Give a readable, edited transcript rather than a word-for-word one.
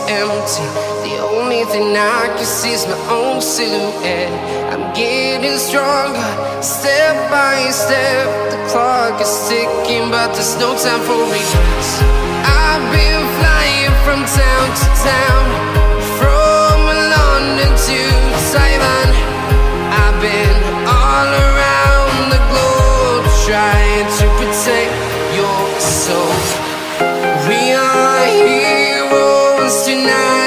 empty. The only thing I can see is my own silhouette. I'm getting stronger, step by step. The clock is ticking, but there's no time for regrets. I've been flying from town to town, from London to Taiwan. I've been all around the globe, trying to protect your soul. We are heroes tonight.